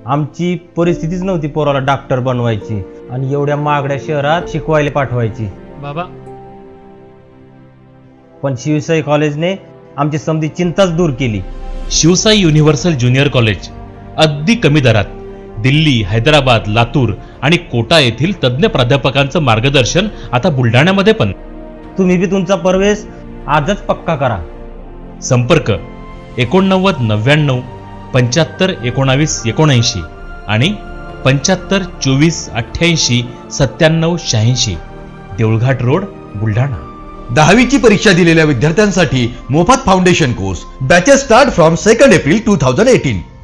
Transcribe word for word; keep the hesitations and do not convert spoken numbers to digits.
आमची परिस्थितीच नव्हती पोराला डॉक्टर बनवायची आणि एवढ्या महागड्या शहरात शिकवायला पाठवायची बाबा. पण शिवसाई कॉलेजने आमची समधी चिंताच दूर केली. शिवसाई युनिव्हर्सल ज्युनियर कॉलेज अगदी कमी दरात दिल्ली, हैदराबाद, लातूर आणि कोटा येथील तज्ज्ञ प्राध्यापकांचं मार्गदर्शन आता बुलढाण्यामध्ये पण. तुम्ही बी तुमचा प्रवेश आजच पक्का करा. संपर्क एकोणनव्वद नव्याण्णव पंच्याहत्तर एकोणावीस एकोणऐंशी आणि पंच्याहत्तर चोवीस अठ्ठ्याऐंशी सत्त्याण्णव शहाऐंशी, देऊळघाट रोड, बुलढाणा. दहावीची परीक्षा दिलेल्या विद्यार्थ्यांसाठी मोफत foundation course. Batches start from second April two thousand eighteen.